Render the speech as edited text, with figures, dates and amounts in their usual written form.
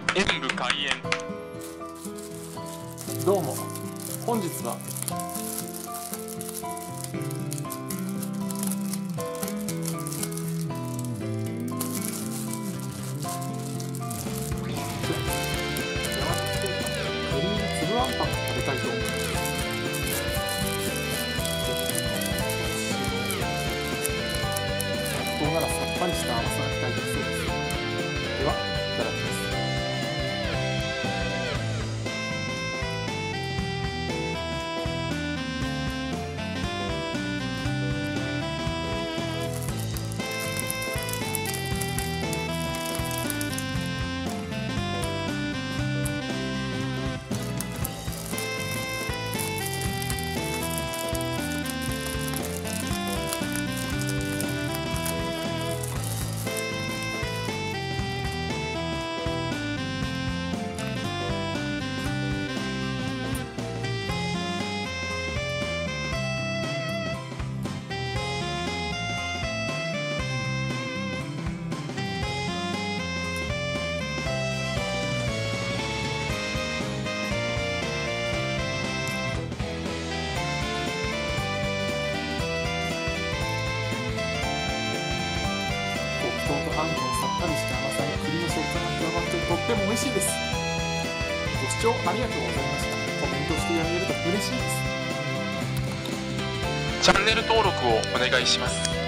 演武開演。 どうも本日はグリーン粒あんパンが食べたいと思います。納豆ならさっぱりした甘さが期待できそうです。では、いただきます。黒糖とあんこのさっぱりした甘さに栗の食感が加わってとっても美味しいです。ご視聴ありがとうございました。コメントしてやれると嬉しいです。 チャンネル登録をお願いします。